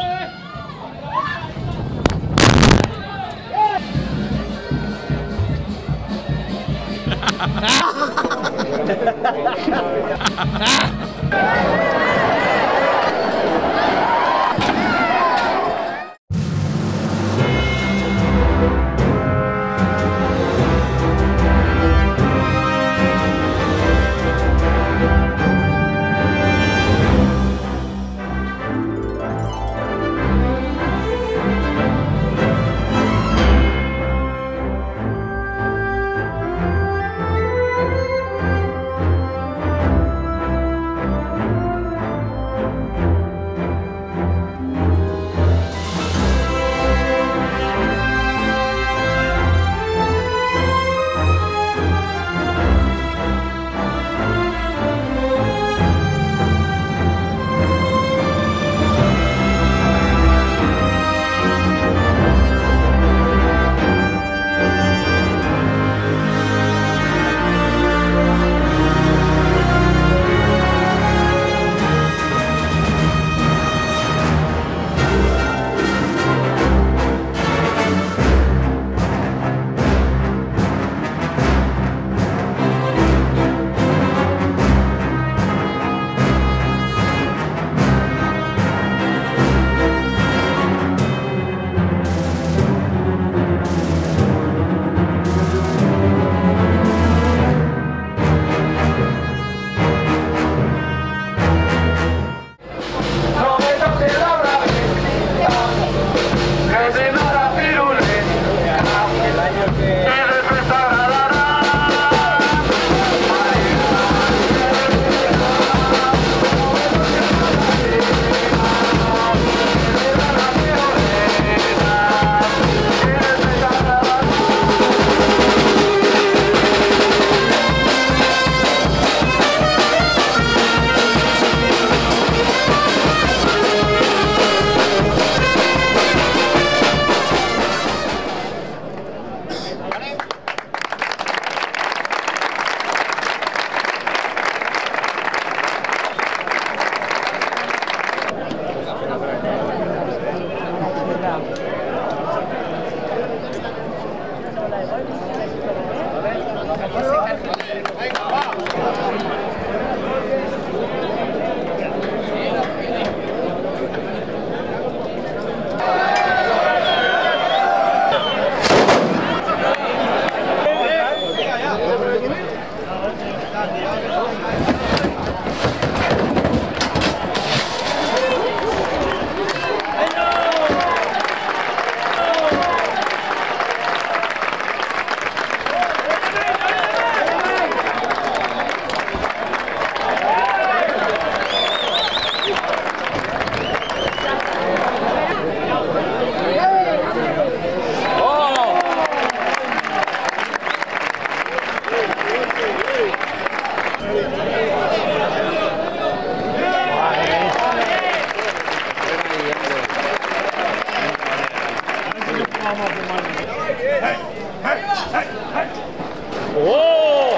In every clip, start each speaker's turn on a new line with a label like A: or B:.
A: ¡Oh!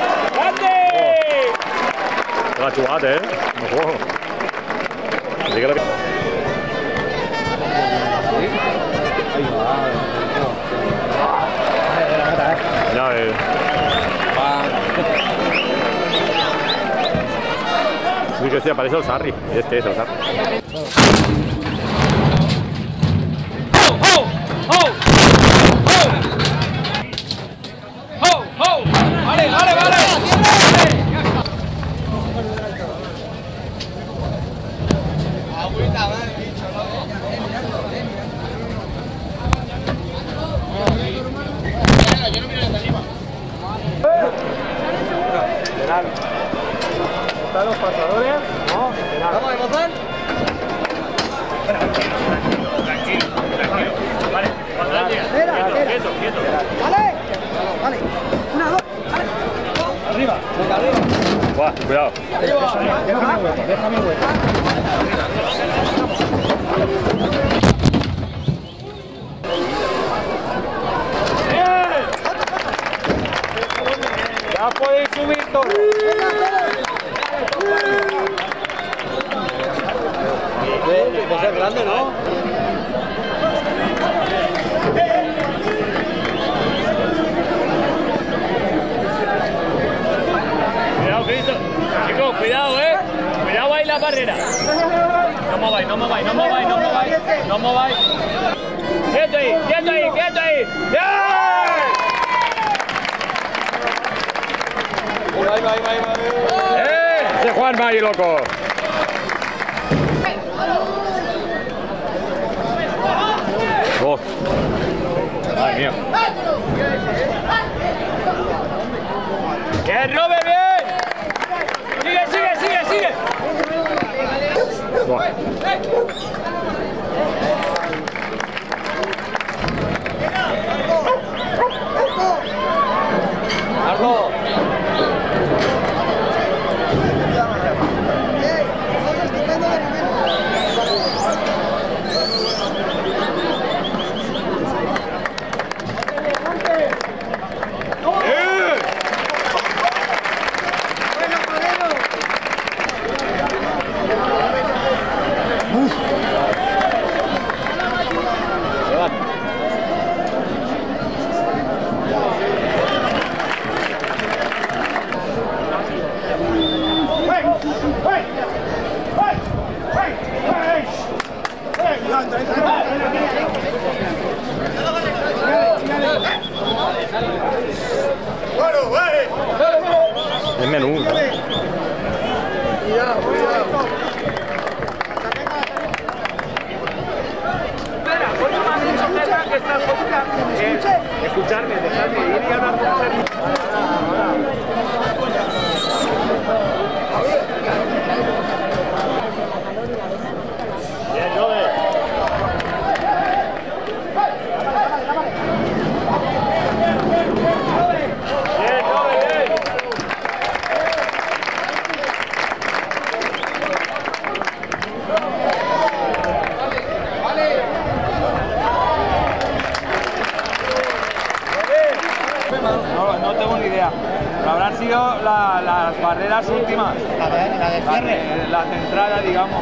A: ¡Grande! La jugada, no juego. Diga lo que... Ya, sí que sí, aparece el Sarri. Este es el Sarri.
B: ¡Vale, vale, vale! Agüita, vale, bicho, ¿no? Yo no miro desde arriba.
A: Penal. ¿Están los pasadores? No, penal.
B: ¿Vamos a empezar?
A: Tranquilo, tranquilo. Vale, cuando él llega. Quieto, quieto.
B: ¿Vale? Vale. Una, dos, vale. Arriba, venga, arriba.
A: Buah, cuidado.
B: Déjame hueco, déjame hueco.
A: Ya podéis subir todos.
B: De ser grande, ¿no?
A: la barrera. No mováis, no mováis, no mováis, no mováis. No mováis. Quieto ahí, quieto ahí, quieto ahí.
C: ¡Ese Juanma ahí, loco! ¡Oh! ¡Madre mía!
A: ¡Bien, Robert, bien! ¡Sigue, sigue, sigue, sigue!
C: Buah.
A: ¡Marco!
C: Es menú.
A: Escucharme, dejadme ir y hablar con usted. Bien, Robert. Bien, Robert, bien.
D: No tengo ni idea. Pero habrán sido las barreras últimas.
B: La de cierre.
D: La centrada, digamos.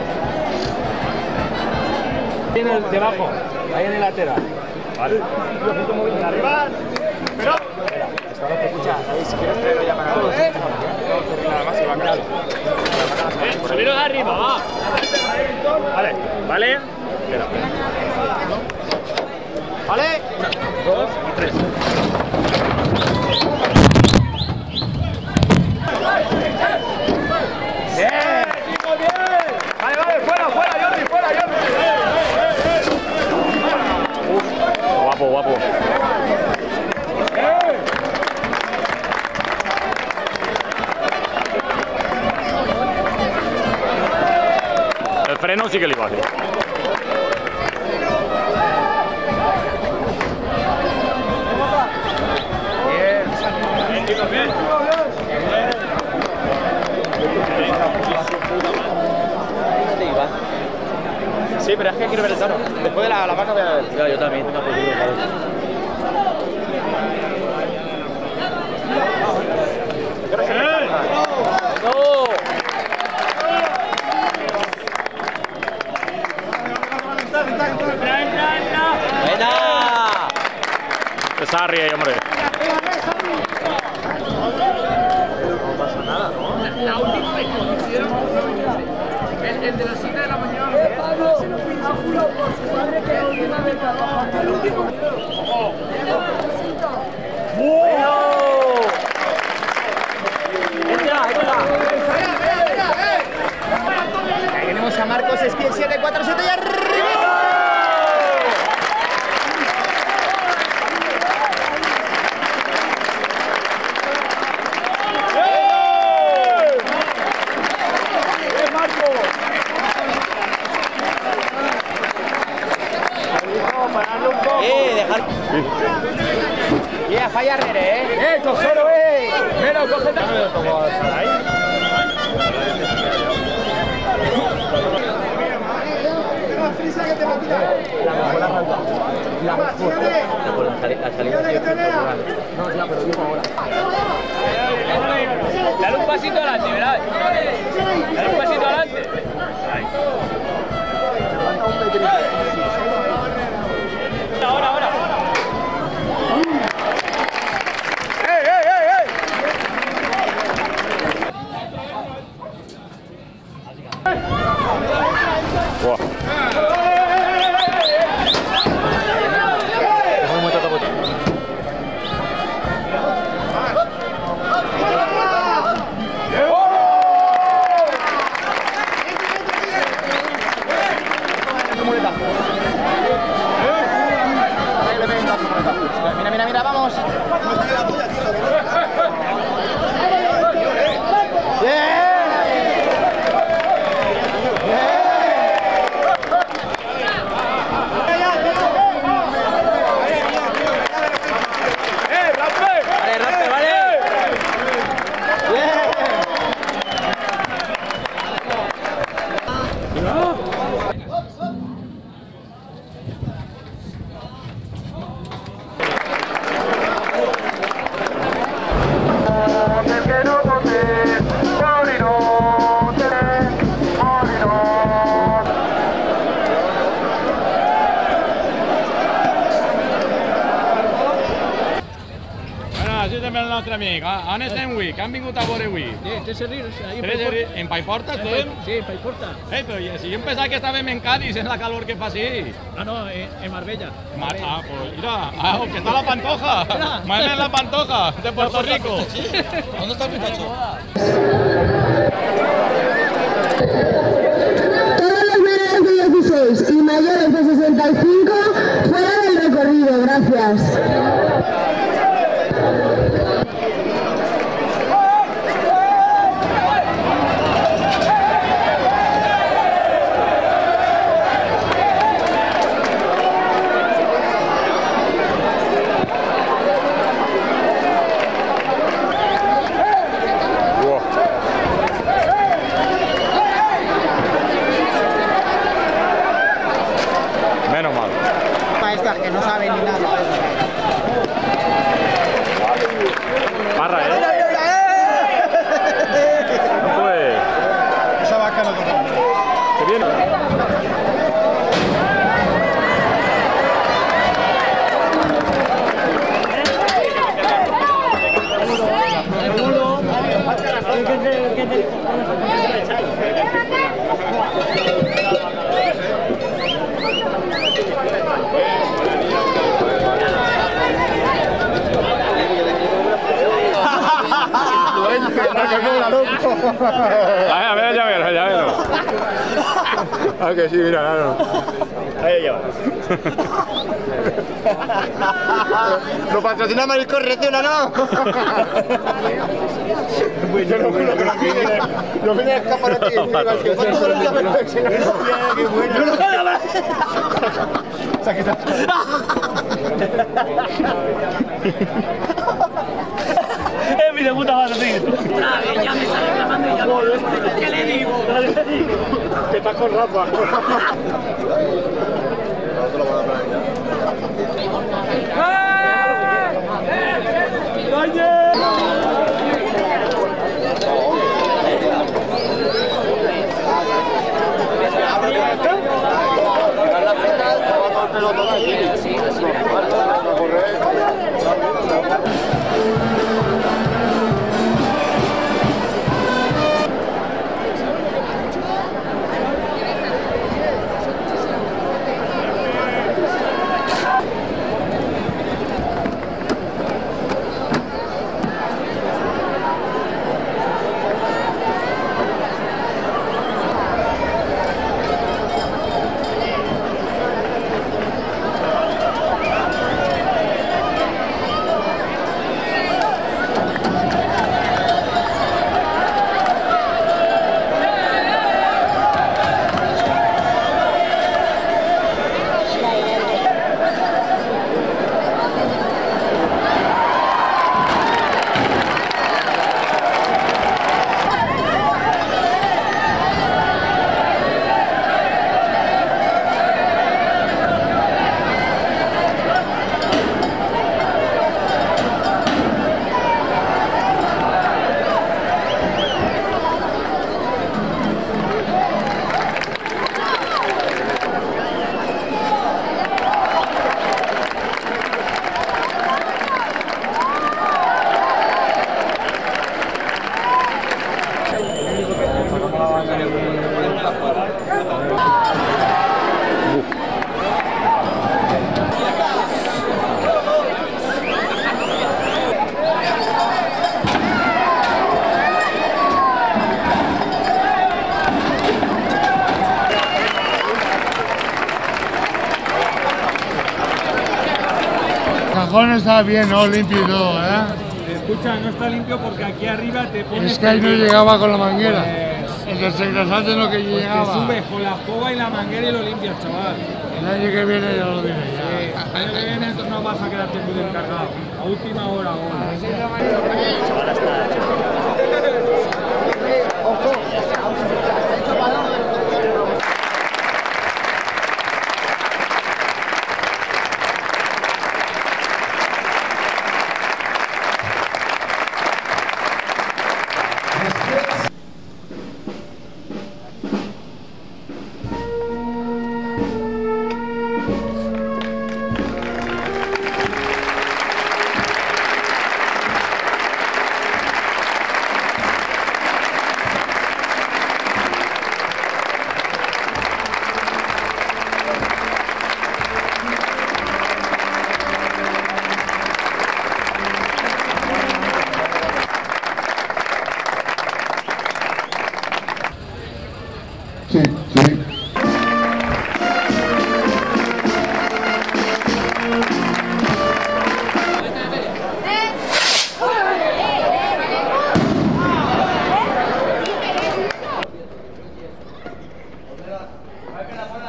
C: Tiene el debajo, ahí en el lateral. Vale.
A: Arriba. Pero.
D: Escucha, David, si quieres traerlo ya para todos. Nada más y va a quedar.
A: Subiros arriba, va. Vale, vale. Espera. Vale. 2 y 3.
D: ¡Bien! ¡Equipo, bien! ¡Vale, vale! ¡Fuera, fuera, Jordi! ¡Fuera, Jordi!
C: Guapo, guapo. El freno sí que le iba a hacer.
D: Sí, pero es que quiero ver el toro. Después de la vaca voy a ver.
C: Ya, yo también.
D: ¡No! ¡Buena!
C: Sarri ahí, hombre.
D: No pasa nada, ¿no?
A: La última vez que lo hicieron, el de las 7 de la mañana.
B: Pablo, juro por su madre que la última vez trabaja. El último. Ahí tenemos a Marcos Esquiel 747 y arriba.
D: Yeah, falla Herrera,
C: ¡Cogero,
D: Menos, cógete.
A: Dale un pasito adelante, ¿verdad? Dale un pasito adelante. Ahora, ahora. Buah.
B: Mira, mira, vamos.
A: El nostre amic, on estem avui? Què han vingut a veure avui?
E: Tres Herreros, ahí en
A: Tres
E: Paiporta.
A: en Paiporta estem?
E: Sí, en Paiporta.
A: Però si jo em pensava que estàvem en Cádiz, en la calor que fa així.
E: Ah, no, en Marbella.
A: Pues mira, que está la Pantoja. Mañana en la Pantoja, de Puerto Rico.
E: ¿Dónde está el pistacho?
F: Todos los menores de 16 y mayores de 65 fuera del recorrido, gracias.
A: Menos mal.
B: Estas que no saben ni nada.
A: Parra, Pues...
C: Esa vaca no toca.
A: Que viene. A ver, ya verlo. Ah, que sí, mira, claro. Ahí lleva.
C: Lo patrocina Marisco Reacciona, ¿no? Yo lo juro que lo viene a escapar aquí.
A: Mi de puta madre, tío.
E: Ya me está reclamando y ya ¿qué le digo?
C: Que estás con Rafa.
G: callejón está bien, ¿no? Limpio y todo, ¿verdad?
D: Escucha, no está limpio porque aquí arriba te pones...
G: Es que ahí no llegaba con la manguera. El desengrasante no que
D: Pues
G: llegaba.
D: te subes con la escoba y la manguera y lo limpias, chaval.
G: El año que viene ya lo diré.
D: Sí, el año que viene no vas a quedarte muy descargado. A última hora ahora.
G: Sí, sí.
B: Venga,